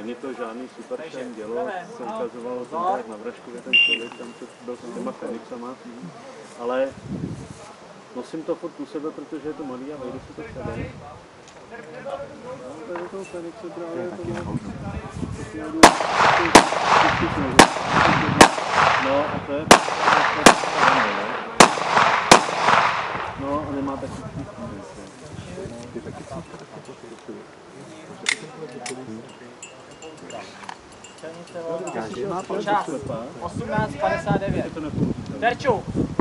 Není to žádný super šen dělo, se ukazovalo tenkrát na Vraškově ten člověk, tam byl s těma Fenixama, ale nosím to furt u sebe, protože je to malý a vejdu si to všade. No, tady toho Fenixu právě to no a to je no a nemá taky ty taky Čas 18:59. Terču!